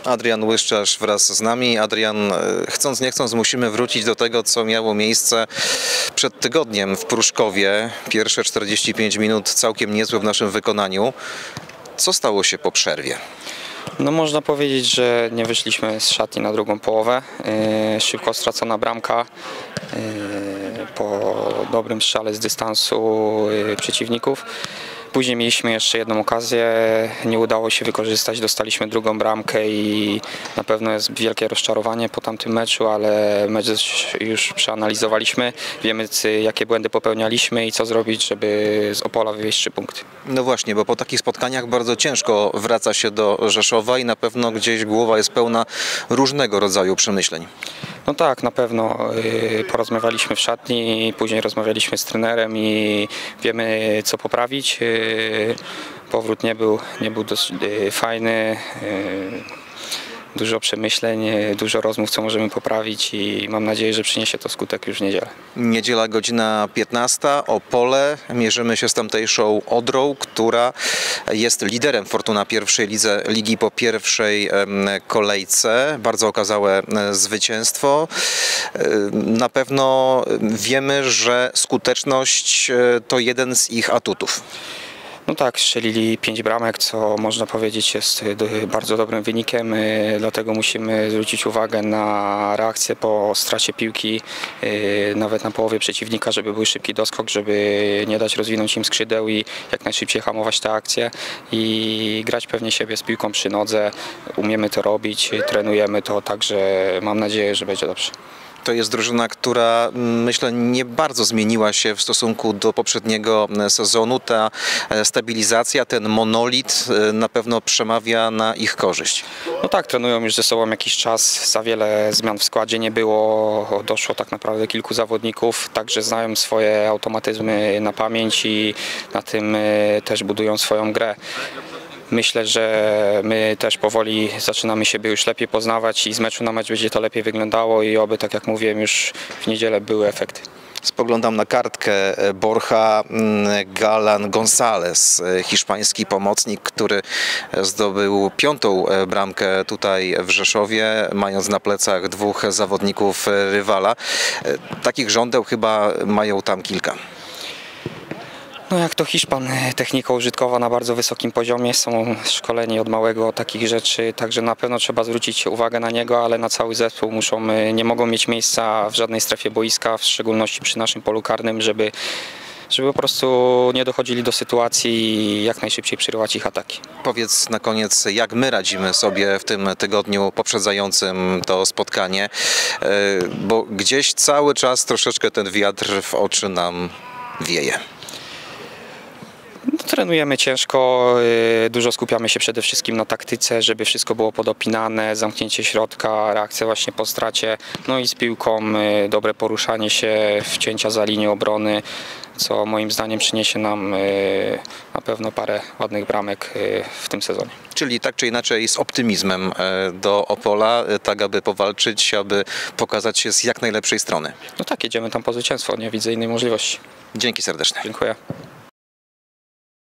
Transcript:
Adrian Łyszczarz wraz z nami. Adrian, chcąc nie chcąc musimy wrócić do tego, co miało miejsce przed tygodniem w Pruszkowie. Pierwsze 45 minut całkiem niezłe w naszym wykonaniu. Co stało się po przerwie? No można powiedzieć, że nie wyszliśmy z szatni na drugą połowę. Szybko stracona bramka po dobrym strzale z dystansu przeciwników. Później mieliśmy jeszcze jedną okazję, nie udało się wykorzystać, dostaliśmy drugą bramkę i na pewno jest wielkie rozczarowanie po tamtym meczu, ale mecz już przeanalizowaliśmy, wiemy jakie błędy popełnialiśmy i co zrobić, żeby z Opola wywieźć 3 punkty. No właśnie, bo po takich spotkaniach bardzo ciężko wraca się do Rzeszowa i na pewno gdzieś głowa jest pełna różnego rodzaju przemyśleń. No tak, na pewno porozmawialiśmy w szatni, później rozmawialiśmy z trenerem i wiemy co poprawić. Powrót nie był dość fajny, dużo przemyśleń, dużo rozmów, co możemy poprawić i mam nadzieję, że przyniesie to skutek już w niedzielę. Niedziela, godzina 15, Opole. Mierzymy się z tamtejszą Odrą, która jest liderem Fortuna pierwszej lidze ligi po pierwszej kolejce. Bardzo okazałe zwycięstwo. Na pewno wiemy, że skuteczność to jeden z ich atutów. No tak, strzelili 5 bramek, co można powiedzieć jest bardzo dobrym wynikiem, dlatego musimy zwrócić uwagę na reakcję po stracie piłki, nawet na połowie przeciwnika, żeby był szybki doskok, żeby nie dać rozwinąć im skrzydeł i jak najszybciej hamować tę akcję i grać pewnie siebie z piłką przy nodze. Umiemy to robić, trenujemy to, także mam nadzieję, że będzie dobrze. To jest drużyna, która myślę nie bardzo zmieniła się w stosunku do poprzedniego sezonu. Ta stabilizacja, ten monolit na pewno przemawia na ich korzyść. No tak, trenują już ze sobą jakiś czas, za wiele zmian w składzie nie było, doszło tak naprawdę kilku zawodników, także znają swoje automatyzmy na pamięć i na tym też budują swoją grę. Myślę, że my też powoli zaczynamy siebie już lepiej poznawać i z meczu na mecz będzie to lepiej wyglądało i oby, tak jak mówiłem, już w niedzielę były efekty. Spoglądam na kartkę. Borja Galán González, hiszpański pomocnik, który zdobył 5. bramkę tutaj w Rzeszowie, mając na plecach 2 zawodników rywala. Takich żądeł chyba mają tam kilka. No jak to Hiszpan, technika użytkowa na bardzo wysokim poziomie, są szkoleni od małego takich rzeczy, także na pewno trzeba zwrócić uwagę na niego, ale na cały zespół nie mogą mieć miejsca w żadnej strefie boiska, w szczególności przy naszym polu karnym, żeby po prostu nie dochodzili do sytuacji i jak najszybciej przerywać ich ataki. Powiedz na koniec, jak my radzimy sobie w tym tygodniu poprzedzającym to spotkanie, bo gdzieś cały czas troszeczkę ten wiatr w oczy nam wieje. Trenujemy ciężko, dużo skupiamy się przede wszystkim na taktyce, żeby wszystko było podopinane, zamknięcie środka, reakcja właśnie po stracie, no i z piłką dobre poruszanie się, wcięcia za linię obrony, co moim zdaniem przyniesie nam na pewno parę ładnych bramek w tym sezonie. Czyli tak czy inaczej z optymizmem do Opola, tak aby powalczyć, aby pokazać się z jak najlepszej strony. No tak, jedziemy tam po zwycięstwo, nie widzę innej możliwości. Dzięki serdeczne. Dziękuję.